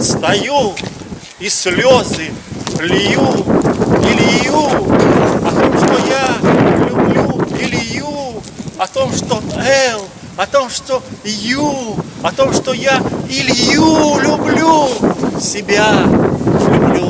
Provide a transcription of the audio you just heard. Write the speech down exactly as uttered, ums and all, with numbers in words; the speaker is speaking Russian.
стою и слезы лью и лью о том, что я люблю Илью, о том, что Л, о том, что Ю, о том, что я Илью люблю, себя люблю.